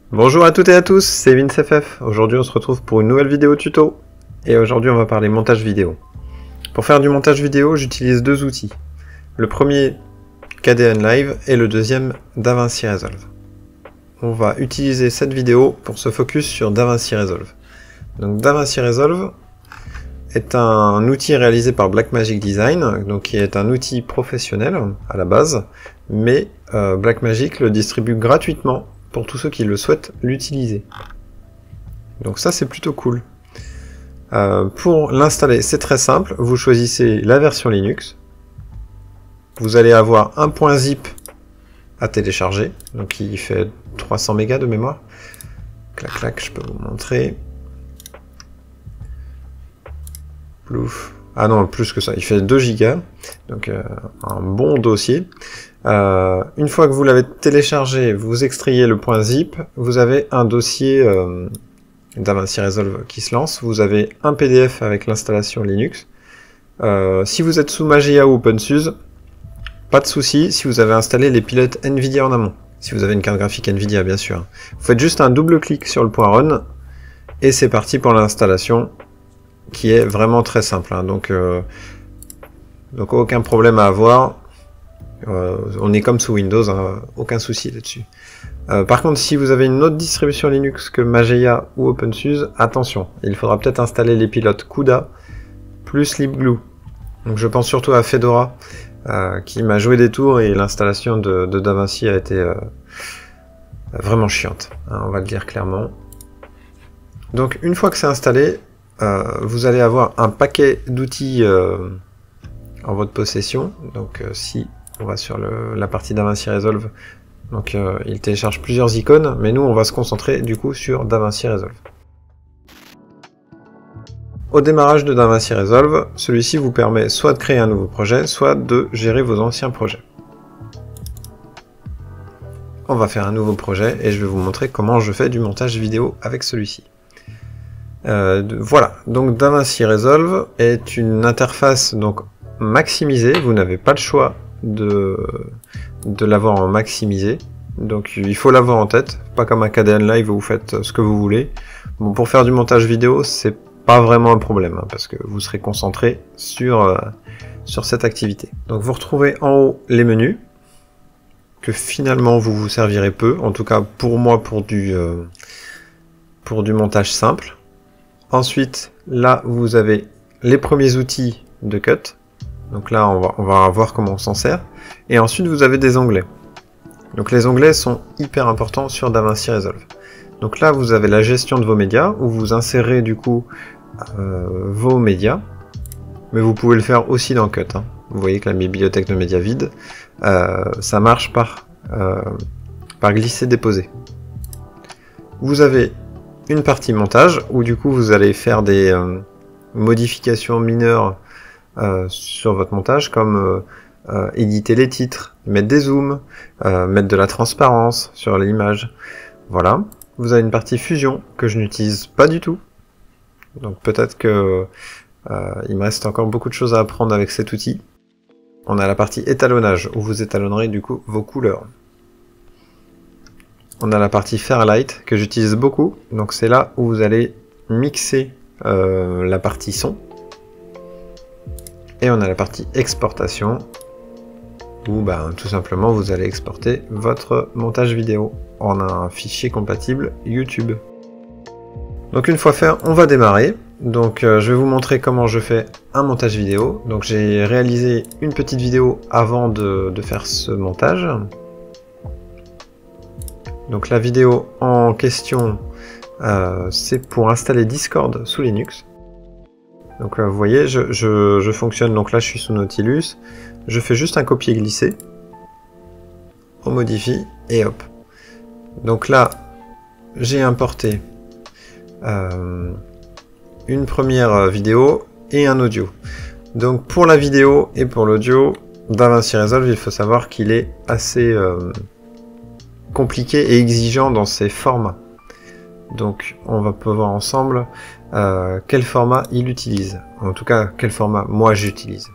Bonjour à toutes et à tous, c'est VinceFF. Aujourd'hui on se retrouve pour une nouvelle vidéo tuto. Et aujourd'hui on va parler montage vidéo. Pour faire du montage vidéo, j'utilise deux outils. Le premier, Kdenlive, et le deuxième, DaVinci Resolve. On va utiliser cette vidéo pour se focus sur DaVinci Resolve. Donc DaVinci Resolve est un outil réalisé par Blackmagic Design, donc qui est un outil professionnel à la base, mais Blackmagic le distribue gratuitement pour tous ceux qui le souhaitent l'utiliser. Donc ça c'est plutôt cool. Pour l'installer, c'est très simple, vous choisissez la version Linux, vous allez avoir un .zip à télécharger, donc il fait 300 mégas de mémoire. Clac clac, je peux vous montrer. Plouf. Ah non, plus que ça, il fait 2 gigas, donc un bon dossier. Une fois que vous l'avez téléchargé, vous extrayez le .zip, vous avez un dossier DaVinci Resolve qui se lance, vous avez un PDF avec l'installation Linux. Si vous êtes sous Mageia ou OpenSUSE, pas de souci si vous avez installé les pilotes NVIDIA en amont. Si vous avez une carte graphique NVIDIA, bien sûr. Vous faites juste un double clic sur le point Run, et c'est parti pour l'installation, qui est vraiment très simple. Hein. Donc aucun problème à avoir. On est comme sous Windows, hein, aucun souci là-dessus. Par contre, si vous avez une autre distribution Linux que Mageia ou OpenSUSE, attention, il faudra peut-être installer les pilotes CUDA plus LibGlue. Donc je pense surtout à Fedora, qui m'a joué des tours et l'installation de DaVinci a été vraiment chiante, hein, on va le dire clairement. Donc une fois que c'est installé, vous allez avoir un paquet d'outils en votre possession. Donc si on va sur la partie DaVinci Resolve, donc il télécharge plusieurs icônes, mais nous on va se concentrer du coup sur DaVinci Resolve. Au démarrage de DaVinci Resolve, celui-ci vous permet soit de créer un nouveau projet, soit de gérer vos anciens projets. On va faire un nouveau projet et je vais vous montrer comment je fais du montage vidéo avec celui-ci. Voilà, donc DaVinci Resolve est une interface donc maximisée, vous n'avez pas le choix de l'avoir en maximisé, donc il faut l'avoir en tête, pas comme un Kdenlive où vous faites ce que vous voulez. Bon, pour faire du montage vidéo, c'est pas vraiment un problème, hein, parce que vous serez concentré sur cette activité. Donc vous retrouvez en haut les menus, que finalement vous vous servirez peu, en tout cas pour moi pour du montage simple. Ensuite, là vous avez les premiers outils de cut. Donc là, on va voir comment on s'en sert. Et ensuite, vous avez des onglets. Donc les onglets sont hyper importants sur DaVinci Resolve. Donc là, vous avez la gestion de vos médias, où vous insérez du coup vos médias. Mais vous pouvez le faire aussi dans Cut. Hein. Vous voyez que la bibliothèque de médias vide, ça marche par glisser-déposer. Vous avez une partie montage, où du coup, vous allez faire des modifications mineures sur votre montage, comme éditer les titres, mettre des zooms, mettre de la transparence sur l'image. Voilà. Vous avez une partie fusion que je n'utilise pas du tout. Donc peut-être que il me reste encore beaucoup de choses à apprendre avec cet outil. On a la partie étalonnage, où vous étalonnerez du coup vos couleurs. On a la partie Fairlight, que j'utilise beaucoup. Donc c'est là où vous allez mixer la partie son. Et on a la partie exportation, où tout simplement vous allez exporter votre montage vidéo en un fichier compatible YouTube. Donc une fois fait, on va démarrer. Donc je vais vous montrer comment je fais un montage vidéo. Donc j'ai réalisé une petite vidéo avant de faire ce montage. Donc la vidéo en question, c'est pour installer Discord sous Linux. Donc vous voyez, je fonctionne, donc là je suis sous Nautilus, je fais juste un copier-glisser, on modifie, et hop. Donc là, j'ai importé une première vidéo et un audio. Donc pour la vidéo et pour l'audio, DaVinci Resolve, il faut savoir qu'il est assez compliqué et exigeant dans ses formats. Donc on va voir ensemble quel format il utilise, en tout cas quel format moi j'utilise.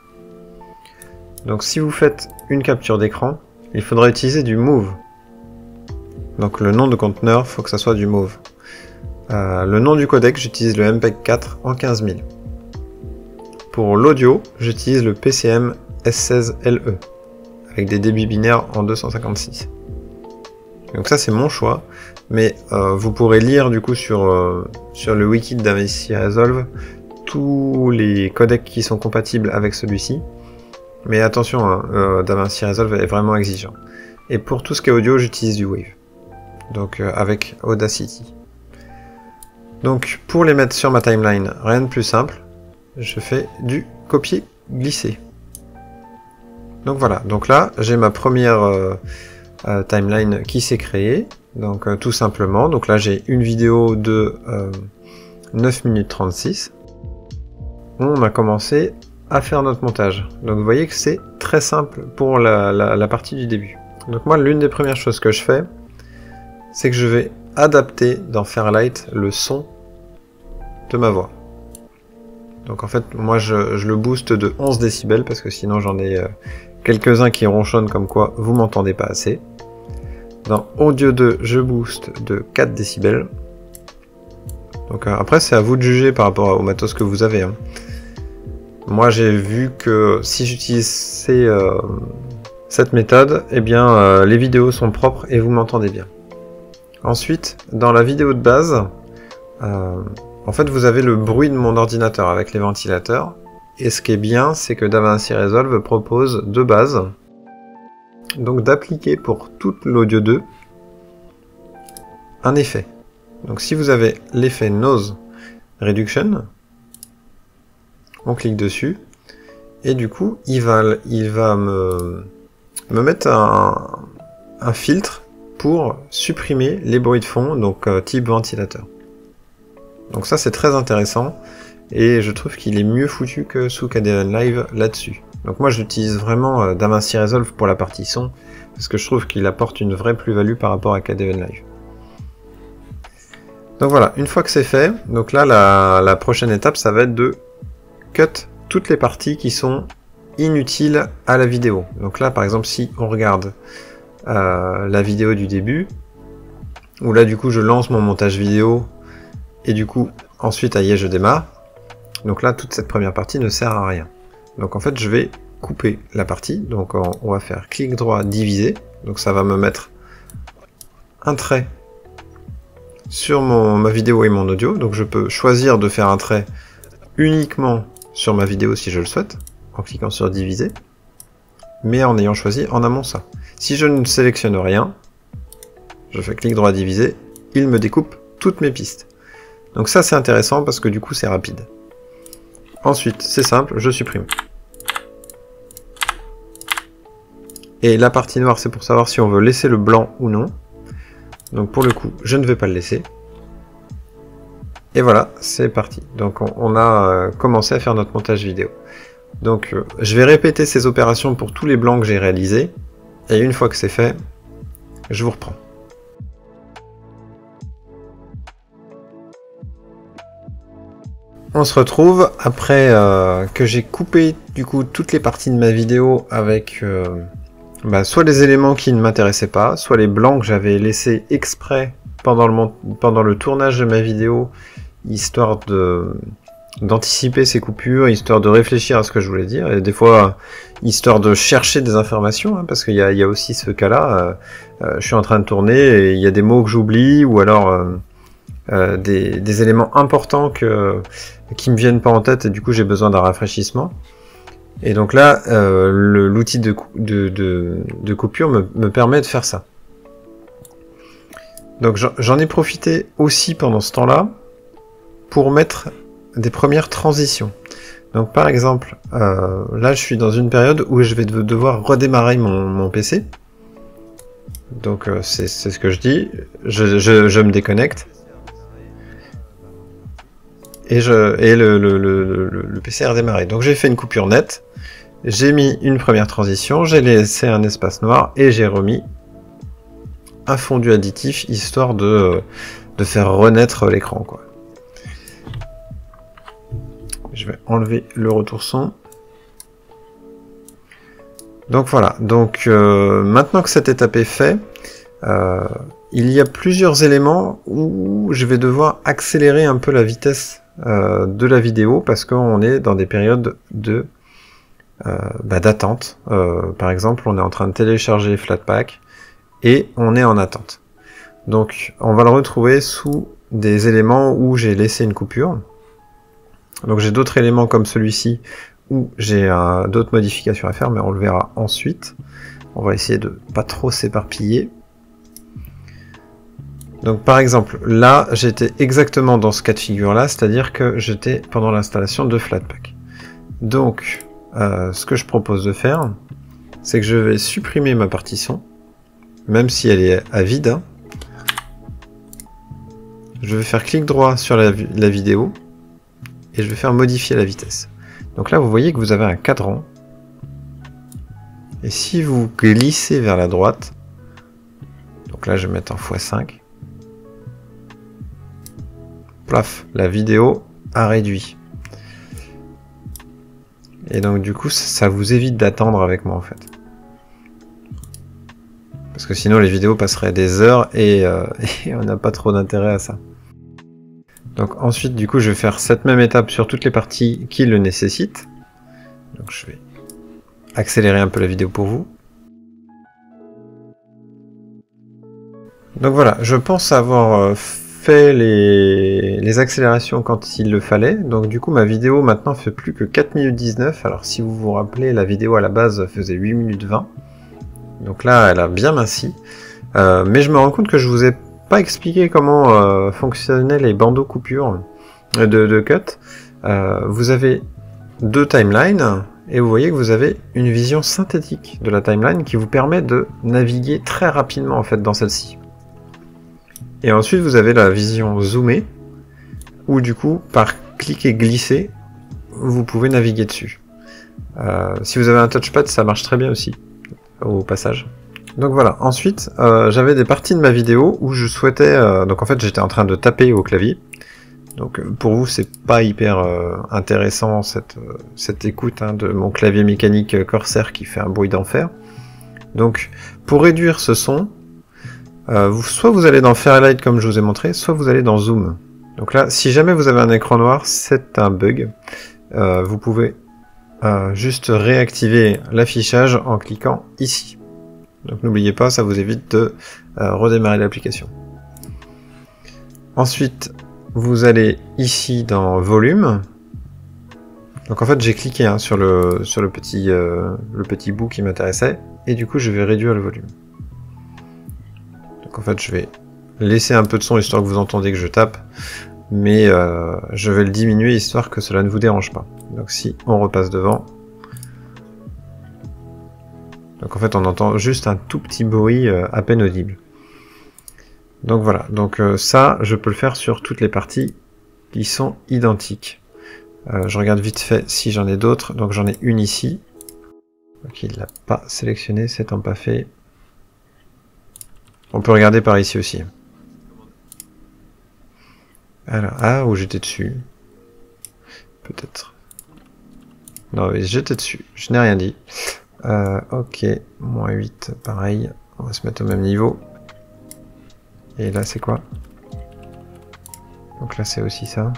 Donc si vous faites une capture d'écran, il faudra utiliser du Move. Donc le nom de conteneur, faut que ça soit du mauve. Le nom du codec, j'utilise le MPEG-4 en 15000. Pour l'audio, j'utilise le PCM S16LE, avec des débits binaires en 256. Donc ça c'est mon choix, mais vous pourrez lire du coup sur le wiki de DaVinci Resolve tous les codecs qui sont compatibles avec celui-ci. Mais attention, hein, DaVinci Resolve est vraiment exigeant. Et pour tout ce qui est audio, j'utilise du Wave, donc avec Audacity. Donc pour les mettre sur ma timeline, rien de plus simple, je fais du copier-glisser. Donc voilà, donc là j'ai ma première timeline qui s'est créée, donc tout simplement, donc là j'ai une vidéo de 9 minutes 36, on a commencé à faire notre montage. Donc vous voyez que c'est très simple pour la partie du début. Donc moi l'une des premières choses que je fais, c'est que je vais adapter dans Fairlight le son de ma voix. Donc en fait moi je le booste de 11 décibels parce que sinon j'en ai quelques-uns qui ronchonnent comme quoi vous m'entendez pas assez. Dans Audio 2 je booste de 4 décibels. Donc après c'est à vous de juger par rapport au matos que vous avez, hein. Moi j'ai vu que si j'utilise cette méthode, eh bien les vidéos sont propres et vous m'entendez bien. Ensuite, dans la vidéo de base, en fait vous avez le bruit de mon ordinateur avec les ventilateurs. Et ce qui est bien, c'est que DaVinci Resolve propose de base, donc d'appliquer pour toute l'audio 2 un effet. Donc si vous avez l'effet Noise Reduction, on clique dessus, et du coup il va me mettre un filtre pour supprimer les bruits de fond, donc type ventilateur. Donc ça c'est très intéressant, et je trouve qu'il est mieux foutu que sous KDE Live là-dessus. Donc moi j'utilise vraiment DaVinci Resolve pour la partie son, parce que je trouve qu'il apporte une vraie plus-value par rapport à KDE Live. Donc voilà, une fois que c'est fait, donc là la prochaine étape ça va être de cut toutes les parties qui sont inutiles à la vidéo. Donc là par exemple si on regarde la vidéo du début, où là du coup je lance mon montage vidéo, et du coup ensuite ça y est je démarre. Donc là toute cette première partie ne sert à rien. Donc en fait je vais couper la partie, donc on va faire clic droit diviser, donc ça va me mettre un trait sur ma vidéo et mon audio, donc je peux choisir de faire un trait uniquement sur ma vidéo si je le souhaite, en cliquant sur diviser, mais en ayant choisi en amont ça. Si je ne sélectionne rien, je fais clic droit diviser, il me découpe toutes mes pistes. Donc ça c'est intéressant parce que du coup c'est rapide. Ensuite, c'est simple, je supprime. Et la partie noire, c'est pour savoir si on veut laisser le blanc ou non. Donc pour le coup, je ne vais pas le laisser. Et voilà, c'est parti. Donc on a commencé à faire notre montage vidéo. Donc je vais répéter ces opérations pour tous les blancs que j'ai réalisés. Et une fois que c'est fait, je vous reprends. On se retrouve après que j'ai coupé du coup toutes les parties de ma vidéo avec soit les éléments qui ne m'intéressaient pas, soit les blancs que j'avais laissés exprès pendant le tournage de ma vidéo, histoire d'anticiper ces coupures, histoire de réfléchir à ce que je voulais dire, et des fois histoire de chercher des informations, hein, parce qu'il y a aussi ce cas-là, je suis en train de tourner et il y a des mots que j'oublie, ou alors des éléments importants qui me viennent pas en tête et du coup j'ai besoin d'un rafraîchissement. Et donc là, l'outil de coupure me permet de faire ça. Donc j'en ai profité aussi pendant ce temps-là pour mettre des premières transitions. Donc par exemple, là je suis dans une période où je vais devoir redémarrer mon PC. Donc c'est ce que je dis, je me déconnecte. Et le PC a redémarré. Donc j'ai fait une coupure nette, j'ai mis une première transition, j'ai laissé un espace noir et j'ai remis un fondu additif histoire de faire renaître l'écran, quoi. Je vais enlever le retour son. Donc voilà, donc maintenant que cette étape est faite, il y a plusieurs éléments où je vais devoir accélérer un peu la vitesse de la vidéo parce qu'on est dans des périodes de d'attente. Par exemple, on est en train de télécharger Flatpak et on est en attente. Donc on va le retrouver sous des éléments où j'ai laissé une coupure. Donc j'ai d'autres éléments comme celui-ci où j'ai d'autres modifications à faire, mais on le verra ensuite. On va essayer de pas trop s'éparpiller. Donc par exemple, là j'étais exactement dans ce cas de figure là, c'est-à-dire que j'étais pendant l'installation de Flatpak. Donc ce que je propose de faire, c'est que je vais supprimer ma partie son, même si elle est à vide. Hein. Je vais faire clic droit sur la vidéo et je vais faire modifier la vitesse. Donc là vous voyez que vous avez un cadran. Et si vous glissez vers la droite, donc là je vais mettre en x5, plaf, la vidéo a réduit. Et donc du coup ça vous évite d'attendre avec moi en fait. Parce que sinon les vidéos passeraient des heures et on n'a pas trop d'intérêt à ça. Donc ensuite du coup je vais faire cette même étape sur toutes les parties qui le nécessitent. Donc je vais accélérer un peu la vidéo pour vous. Donc voilà, je pense avoir fait les accélérations quand il le fallait. Donc du coup ma vidéo maintenant fait plus que 4 minutes 19. Alors si vous vous rappelez, la vidéo à la base faisait 8 minutes 20. Donc là elle a bien minci. Mais je me rends compte que je vous ai pas expliqué comment fonctionnaient les bandeaux coupures de cut. Vous avez deux timelines et vous voyez que vous avez une vision synthétique de la timeline qui vous permet de naviguer très rapidement en fait dans celle-ci. Et ensuite vous avez la vision zoomée où du coup par cliquer glisser vous pouvez naviguer dessus. Si vous avez un touchpad ça marche très bien aussi au passage. Donc voilà, ensuite j'avais des parties de ma vidéo où je souhaitais, donc en fait j'étais en train de taper au clavier, donc pour vous c'est pas hyper intéressant cette écoute hein, de mon clavier mécanique Corsair qui fait un bruit d'enfer. Donc pour réduire ce son, soit vous allez dans Fairlight comme je vous ai montré, soit vous allez dans Zoom. Donc là, si jamais vous avez un écran noir, c'est un bug, vous pouvez juste réactiver l'affichage en cliquant ici. Donc n'oubliez pas, ça vous évite de redémarrer l'application. Ensuite, vous allez ici dans volume. Donc en fait, j'ai cliqué hein, sur le petit bout qui m'intéressait, et du coup, je vais réduire le volume. Donc en fait, je vais laisser un peu de son histoire que vous entendiez que je tape, mais je vais le diminuer histoire que cela ne vous dérange pas. Donc si on repasse devant. Donc en fait on entend juste un tout petit bruit à peine audible. Donc voilà, donc ça je peux le faire sur toutes les parties qui sont identiques. Je regarde vite fait si j'en ai d'autres, donc j'en ai une ici. Donc il ne l'a pas sélectionné, c'est pas fait. On peut regarder par ici aussi. Alors, ah, où j'étais dessus. Peut-être. Non mais j'étais dessus, je n'ai rien dit. Ok, moins 8, pareil, on va se mettre au même niveau. Et là c'est quoi? Donc là c'est aussi ça.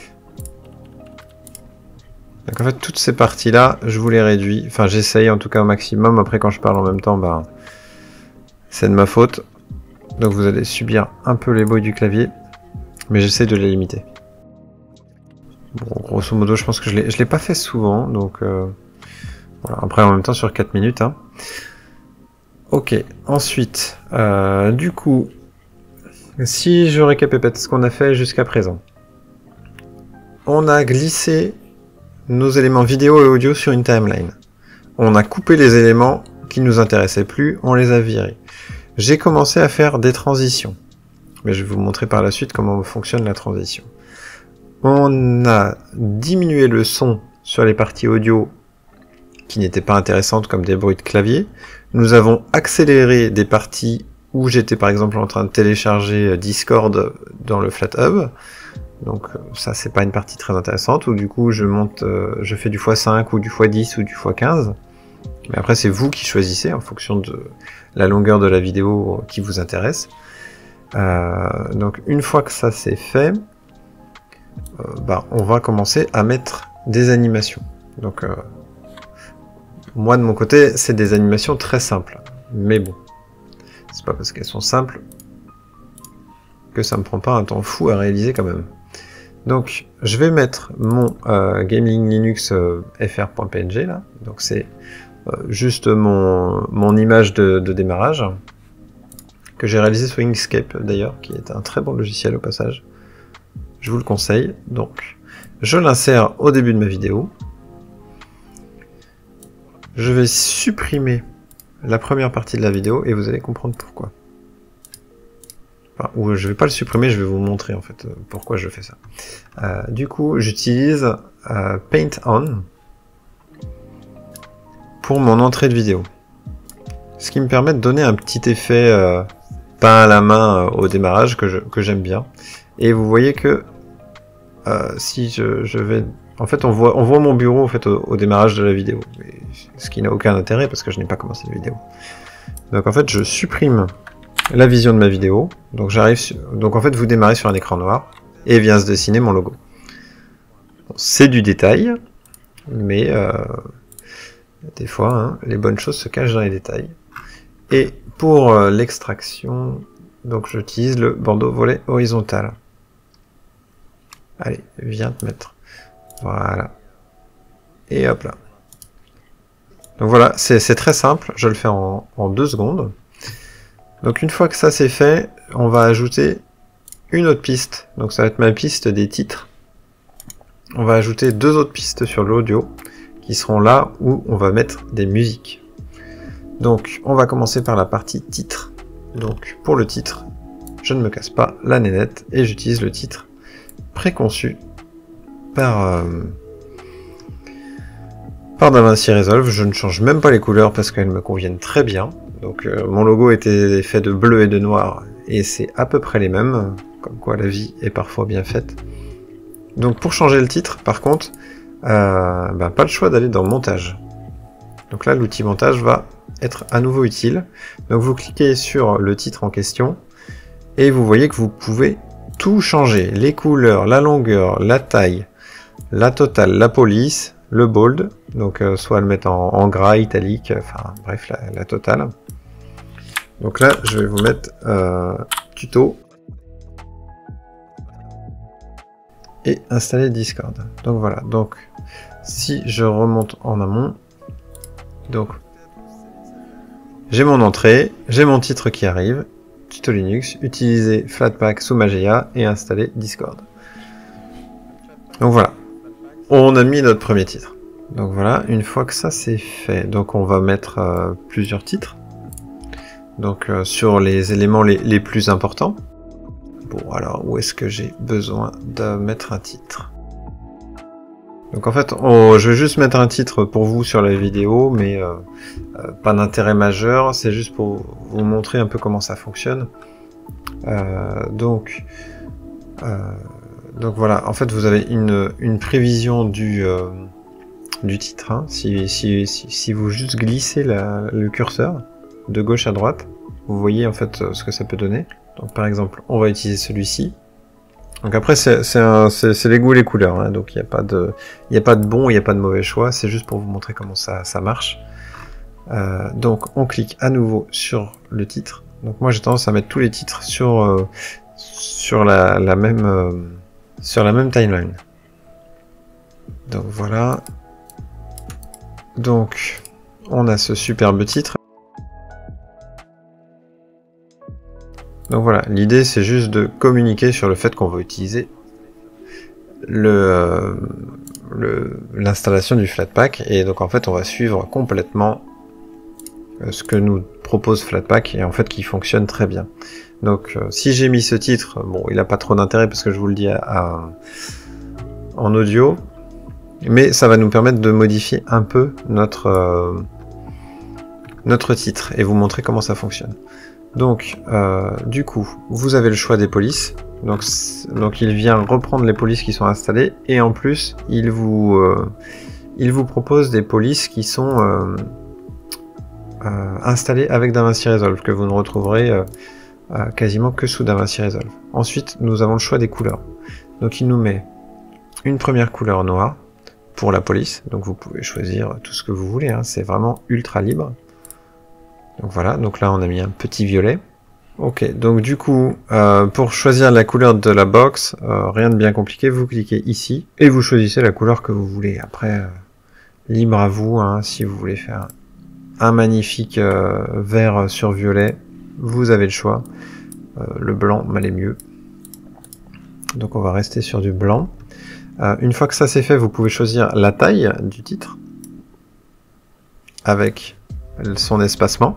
Donc en fait toutes ces parties là, je vous les réduis, enfin j'essaye en tout cas au maximum, après quand je parle en même temps, bah c'est de ma faute. Donc vous allez subir un peu les bruits du clavier, mais j'essaie de les limiter. Bon, grosso modo je pense que je l'ai pas fait souvent, donc... Voilà, après en même temps sur 4 minutes. Hein. Ok, ensuite, du coup, si je récapitule ce qu'on a fait jusqu'à présent. On a glissé nos éléments vidéo et audio sur une timeline. On a coupé les éléments qui ne nous intéressaient plus, on les a virés. J'ai commencé à faire des transitions. Mais je vais vous montrer par la suite comment fonctionne la transition. On a diminué le son sur les parties audio qui n'étaient pas intéressantes comme des bruits de clavier. Nous avons accéléré des parties où j'étais par exemple en train de télécharger Discord dans le FlatHub. Donc ça c'est pas une partie très intéressante, où du coup je monte, je fais du x5 ou du x10 ou du x15. Mais après c'est vous qui choisissez en fonction de la longueur de la vidéo qui vous intéresse. Donc une fois que ça c'est fait, on va commencer à mettre des animations. Donc moi de mon côté c'est des animations très simples, mais bon, c'est pas parce qu'elles sont simples que ça me prend pas un temps fou à réaliser quand même. Donc je vais mettre mon Gaming Linux fr.png là, donc c'est juste mon image de démarrage que j'ai réalisé sur Inkscape d'ailleurs, qui est un très bon logiciel au passage. Je vous le conseille. Donc, je l'insère au début de ma vidéo. Je vais supprimer la première partie de la vidéo et vous allez comprendre pourquoi. Enfin, ou je vais pas le supprimer, je vais vous montrer en fait pourquoi je fais ça. Du coup, j'utilise Paint On pour mon entrée de vidéo. Ce qui me permet de donner un petit effet peint à la main au démarrage que j'aime bien. Et vous voyez que si je vais... En fait, on voit mon bureau en fait, au démarrage de la vidéo. Ce qui n'a aucun intérêt parce que je n'ai pas commencé la vidéo. Donc en fait, je supprime la vision de ma vidéo. Donc donc en fait, vous démarrez sur un écran noir et vient se dessiner mon logo. Bon, c'est du détail, mais des fois, hein, les bonnes choses se cachent dans les détails. Et pour l'extraction, donc j'utilise le bandeau volet horizontal. Allez, viens te mettre. Voilà. Et hop là. Donc voilà, c'est très simple, je le fais en 2 secondes. Donc une fois que ça c'est fait, on va ajouter une autre piste. Donc ça va être ma piste des titres. On va ajouter 2 autres pistes sur l'audio, qui seront là où on va mettre des musiques. Donc on va commencer par la partie titre. Donc pour le titre, je ne me casse pas la nénette et j'utilise le titre préconçu par DaVinci Resolve. Je ne change même pas les couleurs parce qu'elles me conviennent très bien. Donc mon logo était fait de bleu et de noir et c'est à peu près les mêmes, comme quoi la vie est parfois bien faite. Donc pour changer le titre, par contre, pas le choix d'aller dans montage. Donc là l'outil montage va être à nouveau utile. Donc vous cliquez sur le titre en question et vous voyez que vous pouvez tout changer, les couleurs, la longueur, la taille, la totale, la police, le bold, donc soit le mettre en gras, italique, enfin bref la totale. Donc là je vais vous mettre tuto et installer Discord. Donc voilà, donc si je remonte en amont, donc j'ai mon entrée, j'ai mon titre qui arrive, tuto Linux, utiliser Flatpak sous Mageia et installer Discord. Donc voilà, on a mis notre premier titre. Donc voilà, une fois que ça c'est fait, donc on va mettre plusieurs titres. Donc sur les éléments les plus importants. Bon alors, où est-ce que j'ai besoin de mettre un titre? Donc en fait, je vais juste mettre un titre pour vous sur la vidéo, mais pas d'intérêt majeur, c'est juste pour vous montrer un peu comment ça fonctionne. Donc voilà, en fait vous avez une prévision du titre, hein. Si vous juste glissez le curseur de gauche à droite, vous voyez en fait ce que ça peut donner. Donc par exemple, on va utiliser celui-ci. Donc après c'est les goûts et les couleurs, hein. Donc il n'y a pas de bon, il n'y a pas de mauvais choix, c'est juste pour vous montrer comment ça marche. Donc on clique à nouveau sur le titre. Donc moi j'ai tendance à mettre tous les titres sur la même timeline. Donc voilà. Donc on a ce superbe titre. Donc voilà, l'idée c'est juste de communiquer sur le fait qu'on va utiliser l'installation du Flatpak, et donc en fait on va suivre complètement ce que nous propose Flatpak et en fait qui fonctionne très bien. Donc si j'ai mis ce titre, bon il n'a pas trop d'intérêt parce que je vous le dis en audio, mais ça va nous permettre de modifier un peu notre titre et vous montrer comment ça fonctionne. Donc du coup vous avez le choix des polices, donc il vient reprendre les polices qui sont installées et en plus il vous propose des polices qui sont installées avec DaVinci Resolve que vous ne retrouverez quasiment que sous DaVinci Resolve. Ensuite, nous avons le choix des couleurs. Donc il nous met une première couleur noire pour la police. Donc vous pouvez choisir tout ce que vous voulez, hein. C'est vraiment ultra libre. Donc voilà, donc là on a mis un petit violet. Ok, donc du coup, pour choisir la couleur de la box, rien de bien compliqué, vous cliquez ici et vous choisissez la couleur que vous voulez. Après, libre à vous, hein, si vous voulez faire un magnifique vert sur violet, vous avez le choix. Le blanc m'allait mieux. Donc on va rester sur du blanc. Une fois que ça c'est fait, vous pouvez choisir la taille du titre avec son espacement.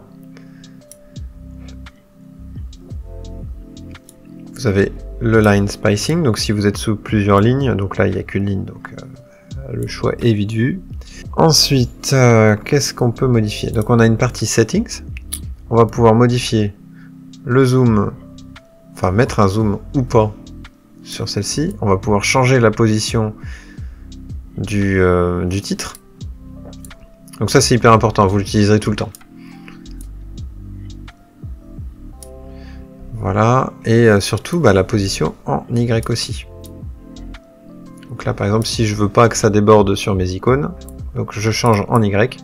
Vous avez le line spacing, donc si vous êtes sous plusieurs lignes, donc là il n'y a qu'une ligne, donc le choix est vite vu. Ensuite, qu'est-ce qu'on peut modifier? Donc on a une partie settings, on va pouvoir modifier le zoom, enfin mettre un zoom ou pas sur celle-ci, on va pouvoir changer la position du titre. Donc ça c'est hyper important, vous l'utiliserez tout le temps. Voilà, et surtout la position en Y aussi. Donc là par exemple si je veux pas que ça déborde sur mes icônes, donc je change en Y.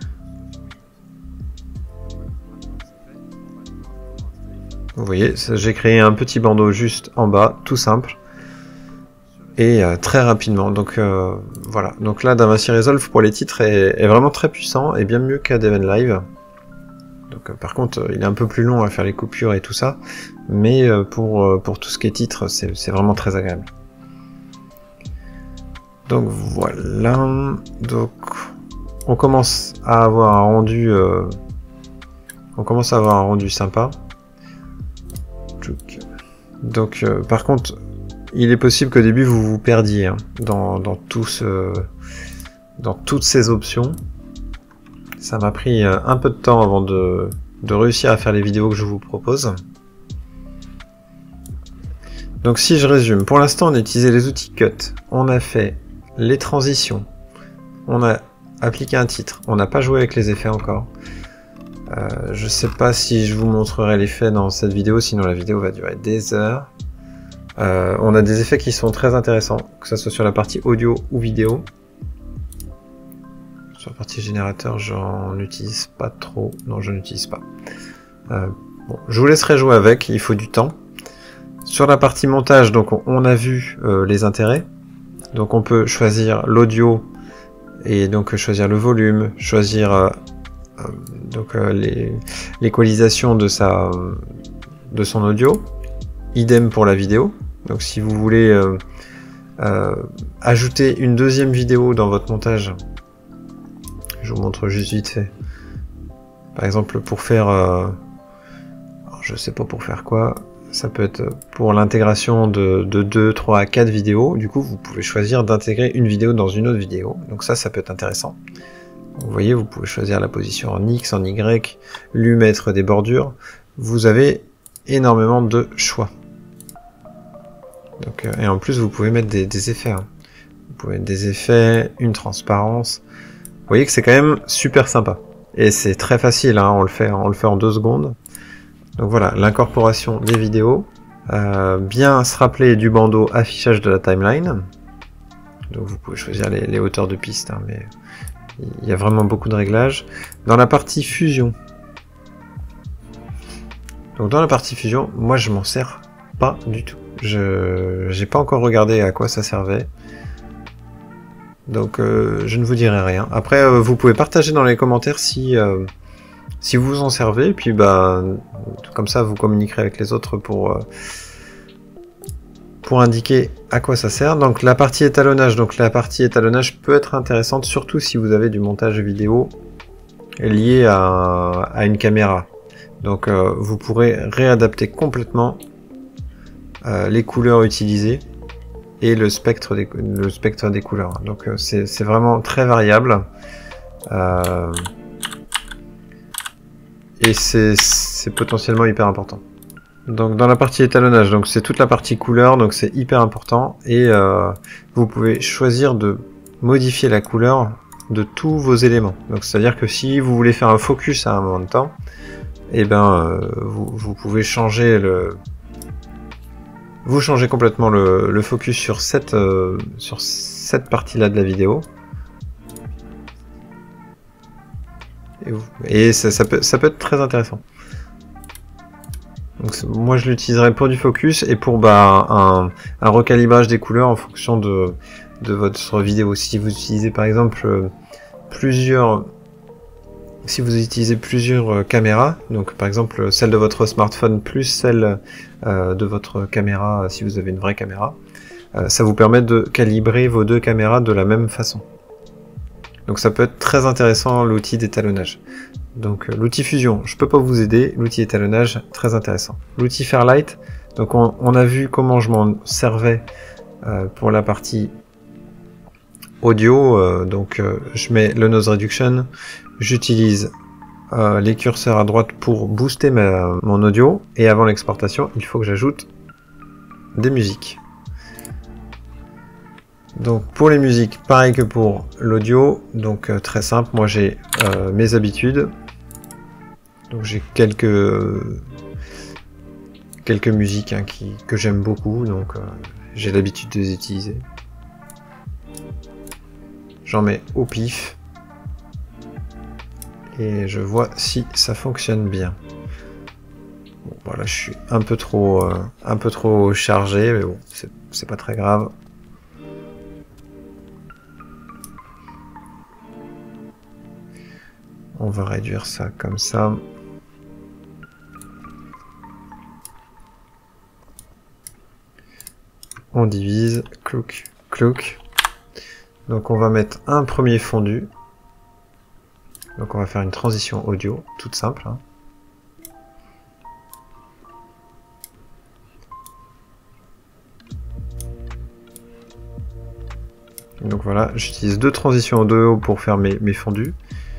Vous voyez, j'ai créé un petit bandeau juste en bas, tout simple. Et très rapidement, donc voilà. Donc là DaVinci Resolve pour les titres est vraiment très puissant et bien mieux qu'Adeven Live. Donc par contre il est un peu plus long à faire les coupures et tout ça, mais pour tout ce qui est titre c'est vraiment très agréable. Donc voilà, donc on commence à avoir un rendu sympa. Donc par contre il est possible qu'au début vous vous perdiez hein, dans toutes ces options. Ça m'a pris un peu de temps avant de réussir à faire les vidéos que je vous propose. Donc si je résume, pour l'instant on a utilisé les outils Cut, on a fait les transitions, on a appliqué un titre, on n'a pas joué avec les effets encore. Je sais pas si je vous montrerai l'effet dans cette vidéo, sinon la vidéo va durer des heures. On a des effets qui sont très intéressants, que ce soit sur la partie audio ou vidéo. Sur la partie générateur, j'en utilise pas trop. Non, je n'utilise pas. Bon, je vous laisserai jouer avec, il faut du temps. Sur la partie montage, donc on a vu les intérêts. Donc on peut choisir l'audio et donc choisir le volume, choisir l'équalisation de son audio. Idem pour la vidéo. Donc si vous voulez ajouter une deuxième vidéo dans votre montage, je vous montre juste vite fait. Par exemple pour faire, je sais pas pour faire quoi, ça peut être pour l'intégration de 2, 3 à 4 vidéos. Du coup vous pouvez choisir d'intégrer une vidéo dans une autre vidéo. Donc ça peut être intéressant. Vous voyez, vous pouvez choisir la position en X, en Y, lui mettre des bordures. Vous avez énormément de choix. Donc, et en plus vous pouvez mettre des effets. Hein. Vous pouvez mettre des effets, une transparence. Vous voyez que c'est quand même super sympa. Et c'est très facile, hein, on le fait en 2 secondes. Donc voilà, l'incorporation des vidéos. Bien se rappeler du bandeau affichage de la timeline. Donc vous pouvez choisir les hauteurs de piste, hein, mais il y a vraiment beaucoup de réglages. Dans la partie fusion. Donc dans la partie fusion, moi je m'en sers pas du tout. Je n'ai pas encore regardé à quoi ça servait. Donc je ne vous dirai rien. Après vous pouvez partager dans les commentaires si vous vous en servez, et puis comme ça vous communiquerez avec les autres pour indiquer à quoi ça sert. Donc la partie étalonnage, peut être intéressante, surtout si vous avez du montage vidéo lié à une caméra. Donc vous pourrez réadapter complètement les couleurs utilisées et le spectre des couleurs. Donc c'est vraiment très variable. Et c'est potentiellement hyper important. Donc dans la partie étalonnage, donc c'est toute la partie couleur, donc c'est hyper important. Et vous pouvez choisir de modifier la couleur de tous vos éléments. Donc c'est-à-dire que si vous voulez faire un focus à un moment de temps, et ben vous pouvez changer vous changez complètement le focus sur cette partie-là de la vidéo. Et ça peut être très intéressant. Donc, moi je l'utiliserai pour du focus et pour un recalibrage des couleurs en fonction de votre vidéo. Si vous utilisez par exemple plusieurs caméras, donc par exemple celle de votre smartphone plus celle de votre caméra si vous avez une vraie caméra, ça vous permet de calibrer vos deux caméras de la même façon. Donc ça peut être très intéressant l'outil d'étalonnage. Donc l'outil fusion, je peux pas vous aider, l'outil étalonnage, très intéressant. L'outil Fairlight, donc on a vu comment je m'en servais pour la partie audio, donc je mets le noise reduction, j'utilise les curseurs à droite pour booster mon audio, et avant l'exportation, il faut que j'ajoute des musiques. Donc pour les musiques, pareil que pour l'audio, donc très simple, moi j'ai mes habitudes, donc j'ai quelques musiques hein, que j'aime beaucoup, donc j'ai l'habitude de les utiliser. J'en mets au pif, et je vois si ça fonctionne bien. Bon, voilà, je suis un peu trop chargé, mais bon, c'est pas très grave. On va réduire ça comme ça. On divise, clouc, clouc. Donc on va mettre un premier fondu. Donc on va faire une transition audio, toute simple. Hein. Donc voilà, j'utilise deux transitions audio pour faire mes fondus.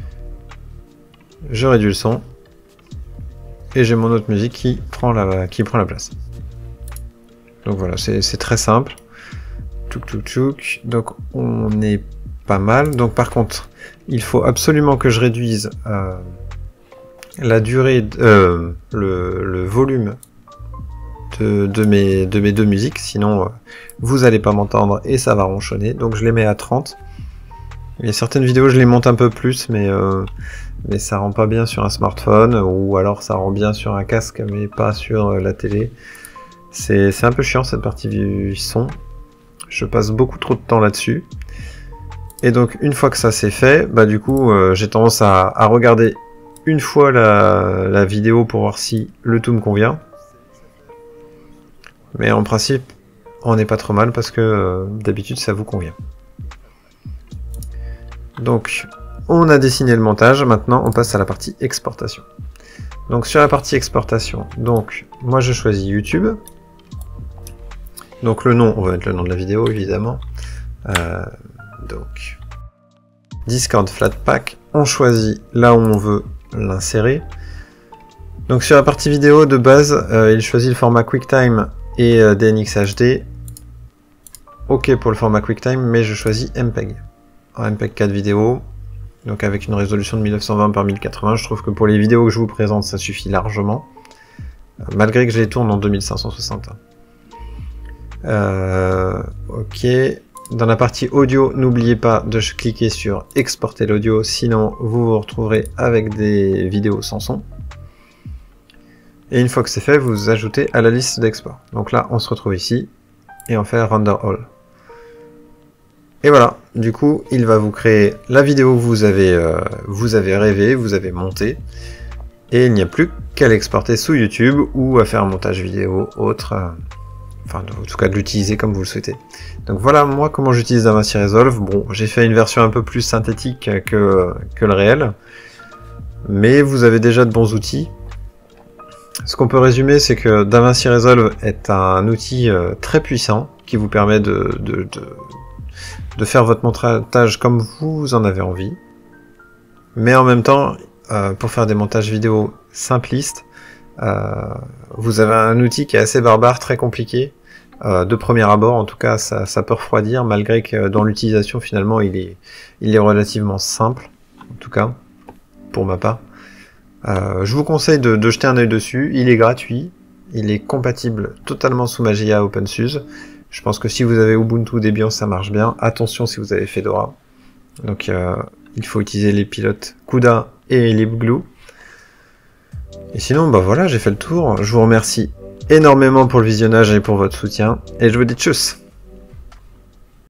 Je réduis le son. Et j'ai mon autre musique qui prend la place. Donc voilà, c'est très simple. Tchouk tchouk tchouk. Donc on est pas mal. Donc par contre, il faut absolument que je réduise la durée, le volume de mes deux musiques, sinon vous allez pas m'entendre et ça va ronchonner. Donc je les mets à 30. Il y a certaines vidéos, je les monte un peu plus, mais ça rend pas bien sur un smartphone, ou alors ça rend bien sur un casque, mais pas sur la télé. C'est un peu chiant cette partie du son. Je passe beaucoup trop de temps là-dessus. Et donc une fois que ça c'est fait, bah du coup j'ai tendance à regarder une fois la vidéo pour voir si le tout me convient. Mais en principe, on n'est pas trop mal parce que d'habitude ça vous convient. Donc on a dessiné le montage, maintenant on passe à la partie exportation. Donc sur la partie exportation, donc moi je choisis YouTube. Donc le nom, on va mettre le nom de la vidéo évidemment. Donc Discord Flatpak, on choisit là où on veut l'insérer. Donc sur la partie vidéo de base, il choisit le format QuickTime et DNX HD. Ok pour le format QuickTime, mais je choisis MPEG. En MPEG 4 vidéo, donc avec une résolution de 1920 par 1080, je trouve que pour les vidéos que je vous présente, ça suffit largement. Malgré que je les tourne en 2560. Ok. Dans la partie audio, n'oubliez pas de cliquer sur exporter l'audio, sinon vous vous retrouverez avec des vidéos sans son. Et une fois que c'est fait, vous ajoutez à la liste d'export. Donc là, on se retrouve ici, et on fait Render All. Et voilà, du coup, il va vous créer la vidéo que vous avez rêvé, vous avez monté, et il n'y a plus qu'à l'exporter sous YouTube, ou à faire un montage vidéo autre, enfin en tout cas de l'utiliser comme vous le souhaitez. Donc voilà moi comment j'utilise DaVinci Resolve. Bon, j'ai fait une version un peu plus synthétique que le réel, mais vous avez déjà de bons outils. Ce qu'on peut résumer, c'est que DaVinci Resolve est un outil très puissant qui vous permet de faire votre montage comme vous en avez envie, mais en même temps, pour faire des montages vidéo simplistes, vous avez un outil qui est assez barbare, très compliqué, de premier abord, en tout cas ça peut refroidir, malgré que dans l'utilisation finalement il est relativement simple, en tout cas pour ma part. Je vous conseille de jeter un œil dessus, il est gratuit, il est compatible totalement sous Mageia OpenSUSE. Je pense que si vous avez Ubuntu, Debian, ça marche bien. Attention si vous avez Fedora. Donc il faut utiliser les pilotes CUDA et libglue. Et sinon, bah voilà, j'ai fait le tour. Je vous remercie énormément pour le visionnage et pour votre soutien. Et je vous dis tchuss!